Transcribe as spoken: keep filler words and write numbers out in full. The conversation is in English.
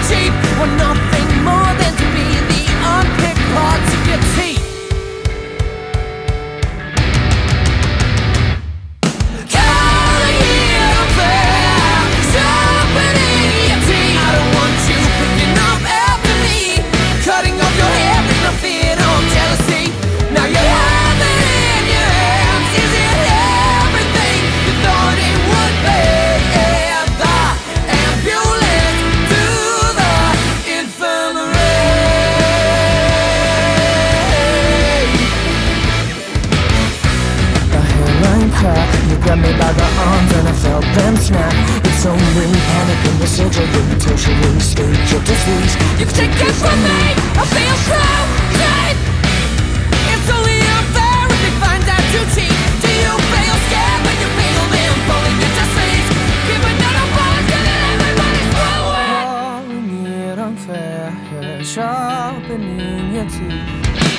cheap. Want nothing more than to be the unpicked parts of your teeth. Calling it unfair, sharpening your teeth. I don't want you picking up after me, cutting off your hair with no fear of jealousy. Now you have it in your hands. Is it everything you thought it would be? Yeah, the ambulance to the infirmary. A hairline crack, you grabbed me by the arms and I felt them snap. It's only panic in the surgery, tertiary stage of disease. You can take it from me, I feel so dead. It's only unfair if they find out too cheap. Do you feel scared when you feel them pulling at your sleeves? Give another one so that everybody's growing. Calling it unfair, sharpening your teeth.